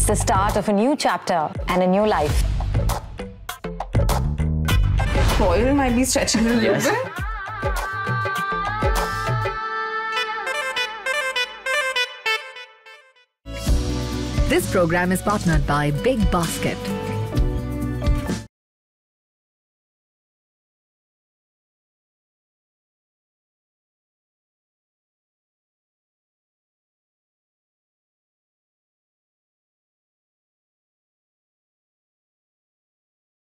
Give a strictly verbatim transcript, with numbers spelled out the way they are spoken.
the start of a new chapter and a new life. Foil might be stretching a little Yes. bit. This program is partnered by Big Basket.